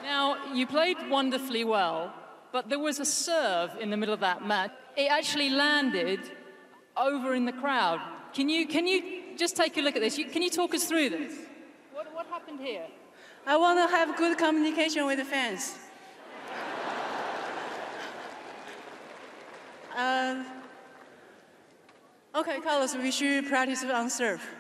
Now, you played wonderfully well, but there was a serve in the middle of that match. It actually landed over in the crowd. Can you just take a look at this? Can you talk us through this? What happened here? I want to have good communication with the fans. Okay, Carlos, we should practice on serve.